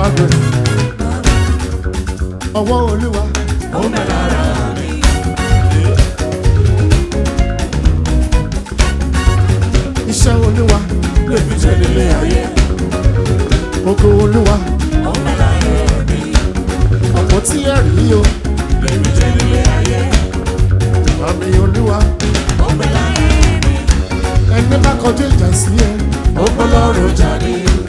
Margaret. Ọwọ́ Olúwa ó ń bẹ lára mi. Iṣẹ́ Olúwa lèmi jẹ́ nílé ayé. Ògo Olúwa ó ń bẹ láyé mi. Ọ̀pọ̀ tí ẹ rí o lèmi jẹ́ nílé ayé. Àmì Olúwa ó ń bẹ láyé mi. Ẹni bá kọjú ìjà sí ẹ ó gbọ́ lọ́rùn jáde.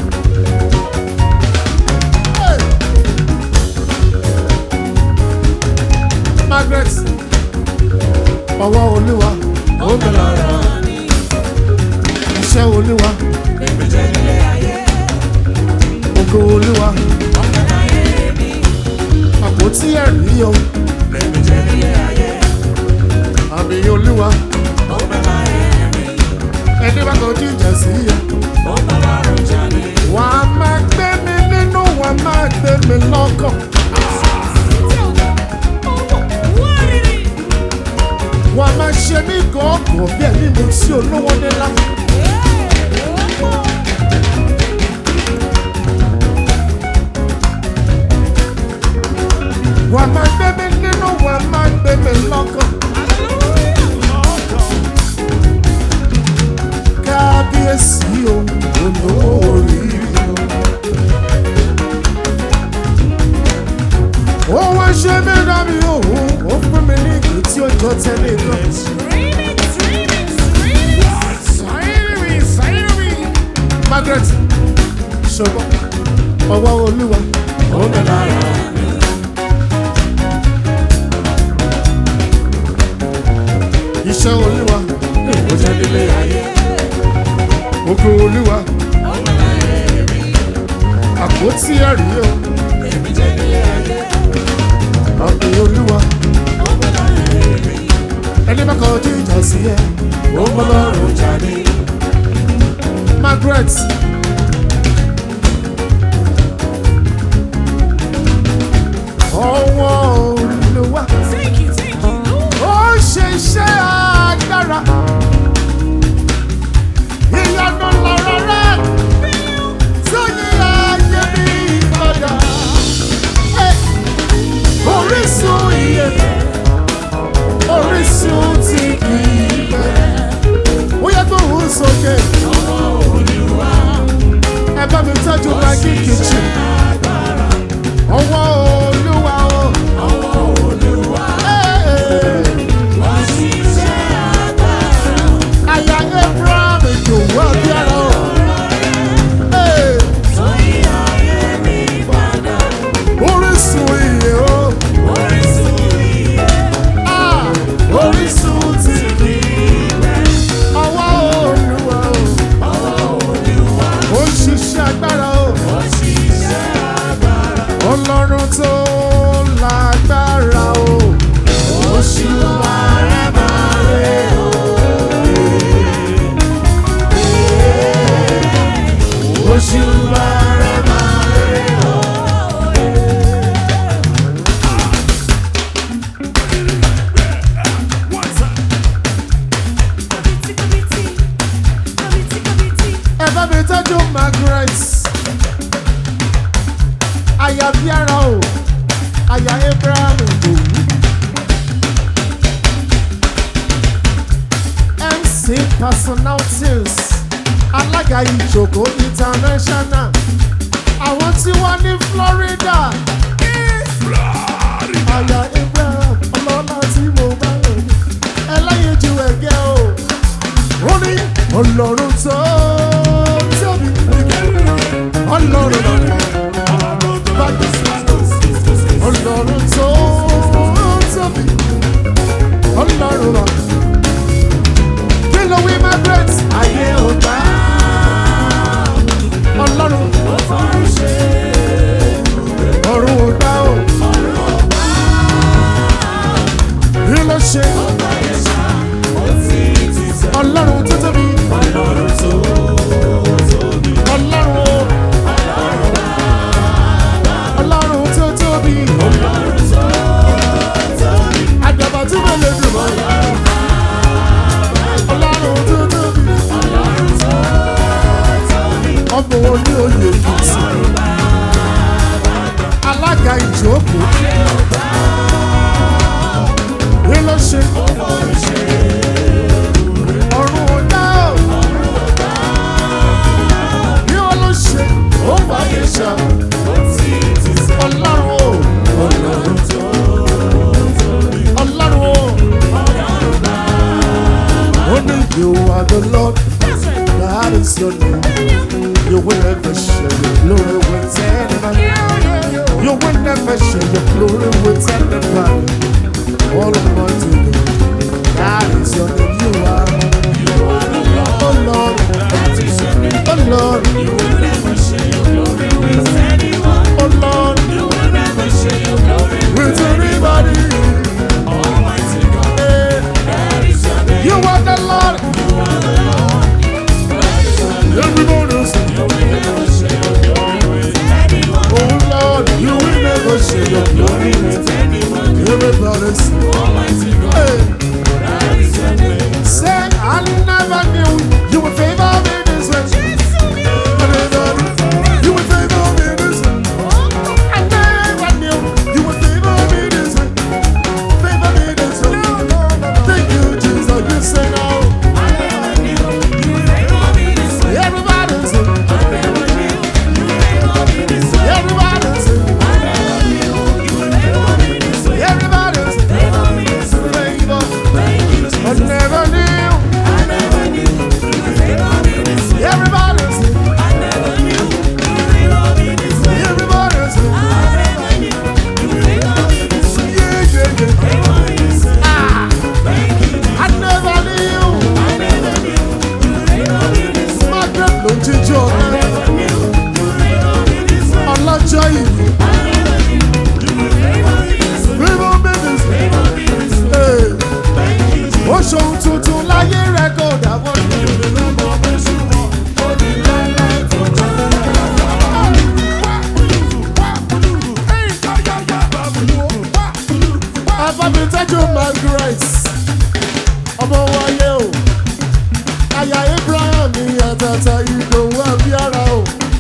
Margaret, ọwọ́ Olúwa ó ń bẹ lára mi. Iṣẹ́ Olúwa lèmi jẹ́ nílé ayé. Ògo Olúwa ó ń bẹ láyé mi. Àpótí ẹ̀rí o lèmi jẹ́ nílé ayé. Àmì Olúwa ó ń bẹ láyé mi. Ẹni bá kọjú ìjà sí ẹ ó ń bẹ lọ́rùn jáde. Wà á máa gbé mi nínú, wà á máa gbé mi lọ́kàn. Wà máa ṣe ní gọ́ọ̀gọ̀ bí ẹni mo sí olówó nílá. Wà máa gbé mi nínú, wà máa gbé mi lọ́kàn. Kábíyèsí olórí. Ó wá ṣe mí dàbí òun, ó fún mi ní ìgbé tí ó jọ tẹ́lẹ̀ náà. Margaret, ṣùgbọ́n ọwọ́ Olúwa ó ń bẹ lára mi. Iṣẹ́ Olúwa lèmi jẹ́ nílé ayé. Ògo Olúwa ó ń bẹ láyé mi. Àpótí ẹ̀rí o lèmi jẹ́ nílé ayé. Àmì Olúwa ó ń bẹ láyé mi. Ẹni bá kọjú ìjà sí ẹ ó ń bọ́ lọ́rùn jáde. Margaret, ọwọ́ Olúwa ó ṣe iṣẹ́ agbára. Ìyanu lọ̀rọ̀ rẹ̀ tó yí ayé mi padà. Orísun ìyè, orísun tí kì í bẹ̀. Ó yẹ kó hù sókè. Ẹ bá mi tọ́jú Maggi kitchen. Ọwọ́ Olúwa o. Ọwọ́ Olúwa. Wọ́n ṣiṣẹ́ agbára. Àyà Abraham ìdòwú ọ̀bíàrá o. Tó yí ayé mi padà. Orísun ìyè o. Orísun ìyè. Orísun tí kì í bẹ̀. Ọwọ́ Olúwa o. Ọwọ́ Olúwa. Ó ń ṣiṣẹ́ agbára o. Ó ń ṣiṣẹ́ agbára. Ọlọ́run tó lágbára o. Òṣùwà rẹ̀ máa rẹ̀ o. Òṣùwà rẹ̀ máa rẹ̀ o. Ẹ bá mi tọ́jú Margaret. Àyà Bíárà o. Àyà Abraham Ìdòwú. MC Personalities. Alága Ìjòkó International. Àwọn tí wọ́n ní Florida. Àyà Abraham ọlọ́lá tí mo bá rò ní. Ẹlẹ́yinjú ẹ̀gẹ́ o. Ó ní Ọlọ́run tó tóbi. Ọlọ́run lọ́rùn. Ọlọ́run tó tóbi. Ọlọ́run lọ. Kí ló wí Margaret? Ayé ò gbà. Ọlọ́run ó fọ́n ṣe. Ọ̀run ò gbà o. Kí ló ṣe? Ọlọ́run tó tóbi. Ọlọ́run tó tóbi. Ọlọ́run o. Ọlọ́run tó tóbi. Ọlọ́run tó tóbi. Àdàbà tí mo lè dùn mọ́. Ọlọ́run tó tóbi. Ọlọ́run tó tóbi. Ọmọ orí oyè kìtì. alága ìjókòó. Kí ló ṣe? Ọ̀run ò dá o. Bí wọ́n ló ṣe, ó bá mi ṣá. Ọlọ́run o. Ọlọ́run o. Only you are the Lord. That is your name. You will never share your glory with anyone. You will never share your glory with anyone. Almighty God, that is your name. You are the Lord. Oh Lord, that is your name. Oh Lord, you will never share your glory with anyone. Oh Lord, you will never share your glory with anybody. Almighty God, that is your name. You are the Lord. You are the Lord. Everybody sing. You will never share your glory with anyone. Oh Lord, you will never share your glory with anyone. Everybody sing. Almighty God, that is your name. Say, I never knew you would favor me this way. You would favor me this way. I never knew you would favor me this way. Favor me this way. Thank you, Jesus. You say no. I never knew you would favor me this way. Everybody say, I never knew you would favor me this way. Everybody say, I never knew you would favor me this way. Everybody say, favor me this way. Favor. Thank you, Jesus. I never knew. I never knew you would favor me this way. Everybody say, I never knew you would favor me this way. Everybody say, I never knew you would favor me this way. Yeah. Favor me this way. Thank you, Jesus. I never knew. I never knew you would favor me this way. My God, don't you joke. I never knew you would favor me this way. Allah Jai. I never knew you would favor me this way. Favor me this way. Favor me this way. Thank you, Jesus. Ó ṣohun tuntun láyé rẹ̀ kò dáwọ́ ní. Bàbá mi tẹ́jú Margaret, ọmọ wáyé o, aya Abraham ní àtàtà Ìdòwú Abíára o,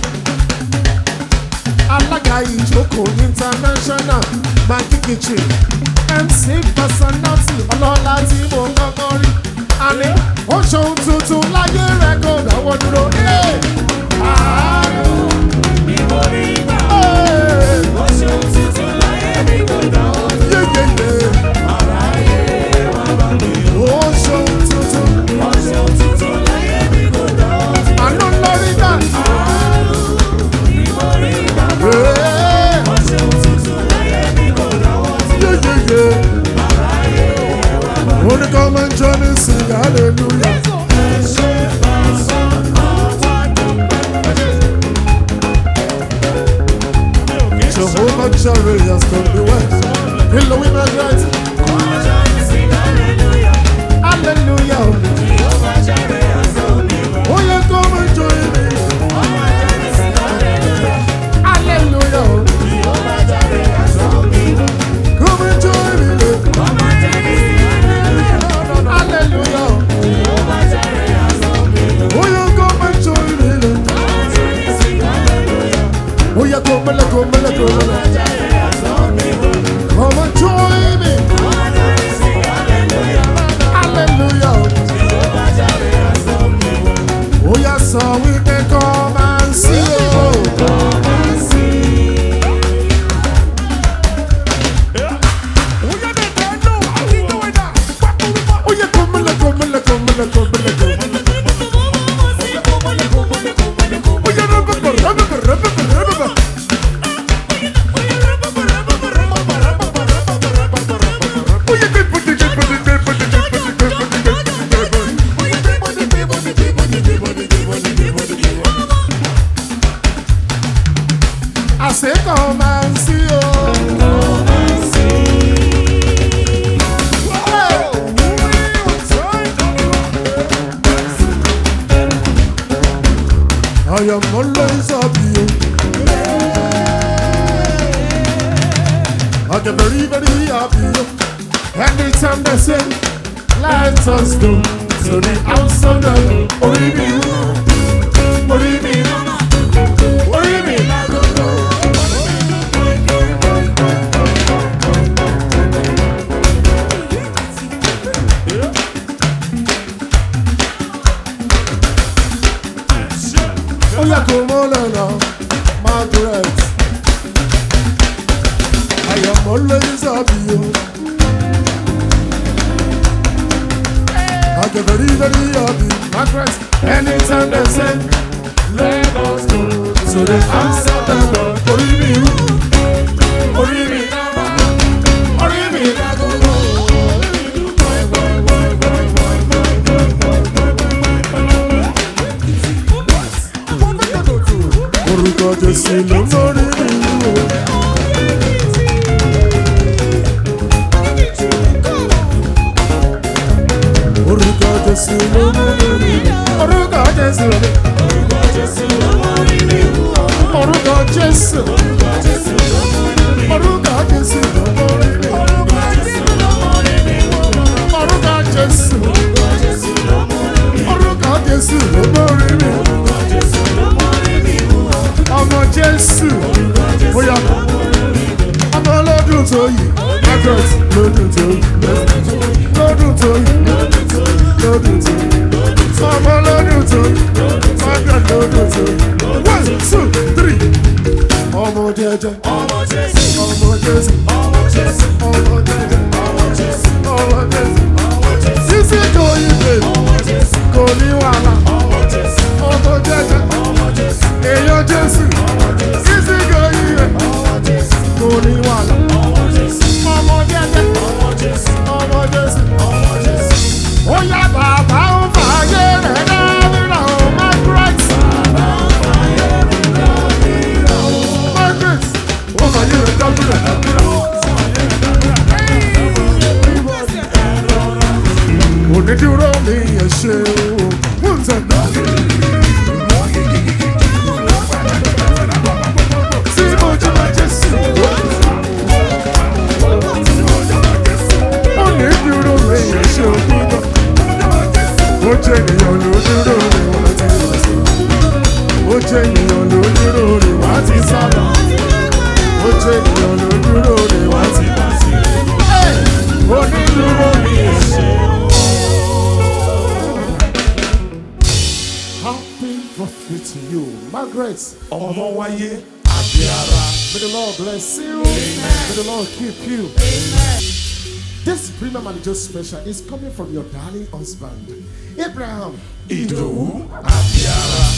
alága ìjókòó international Maggi kitchen, MC personality ọlọ́lá tí mo kọ́kọ́ rí, àní ó ṣohun tuntun láyé rẹ̀ kò dáwọ́ dúró. Àánú ni mo rí gbà, ó ṣohun tuntun láyé mi kò dáwọ́ dúró. Aráyé wá bá mi o. Ó ṣohun tuntun láyé mi kò dáwọ́ dúró. Àánú lórí gbà. Àánú ni mo rí gbà, ó ṣohun tuntun láyé mi kò dáwọ́ dúró. Aráyé wá bá mi o. Only come and join me, sing hallelujah. Jehovah Jireh has come to work. Hello, we might right. Hallelujah. Jehovah Jireh has come to work. Oh, yeah, come and join me. Hallelujah. Jehovah Jireh has come to work. Come and join me. Hallelujah. Jehovah Jireh has come to work. Oh, yeah, come and join me. Oh, yeah, come and come and come and join me. Hallelujah. Oh, yeah, so we can come and see. Come and see. Oh, yeah, come and come and come and come and come. I say come and see, oh. Come and see. I am always happy. I get very, very happy. Anytime they sing, let us go to the house of the Lord. Orimi, ó yẹ kó mọ́lẹ̀ náà Margaret àyàmọ́ lẹ́yìn sábì o. I get very happy, Margaret. Anytime they say let us go, so they answer the door. Orimi, Orimi, Orimi, orúkọ Jésù ló mórí mi wò. Orúkọ Jésù ló mórí mi wò. Orúkọ Jésù ló mórí mi wò. Orúkọ Jésù. Orúkọ Jésù ló mórí mi wò. Orúkọ Jésù. Orúkọ Jésù ló mórí mi wò. Ọmọ Jésù, bóyá ọmọ lọ́dún tó yìí, Margaret lọ́dún tó yìí, lọ́dún tó yìí, lọ́dún tó yìí, ọmọ lọ́dún tó yìí, Margaret lọ́dún tó yìí. 1, 2, 3. Ọmọ jẹ́jẹ́, ọmọ Jésù, ọmọ Jésù, ọmọ Jésù, ọmọ jẹ́jẹ́, ọmọ Jésù, ọmọ Jésù, ọmọ Jésù. Sísí kò yí pé, kò ní wàhálà, ọmọ Jésù, ọmọ jẹ́jẹ́, ọmọ Jésù. Èèyàn Jésù, sísí kò yí rẹ̀, kò ní wàhálà. Ọmọ jẹ́jẹ́, ọmọ Jésù, ó yá bàbá ń fààyè rẹ̀ dábìrà ó Margaret. Margaret, ó fààyè rẹ̀ dábìrà. Onídúró mi yẹn ṣe o, ń tẹ̀ náà. Ó jẹ́ ènìyàn ló dúró rè wá ti lọ sí. Ó jẹ́ ènìyàn ló dúró rè wá ti sá lọ. Ó jẹ́ ènìyàn ló dúró rè wá ti lọ sí. Onídúró mi ṣe o. Happy birthday to you, Margaret. Ọmọ wáyé Abiara. May the Lord bless you. May the Lord keep you. This Premier Manager special is coming from your darling husband, Abraham Idowu Abiara.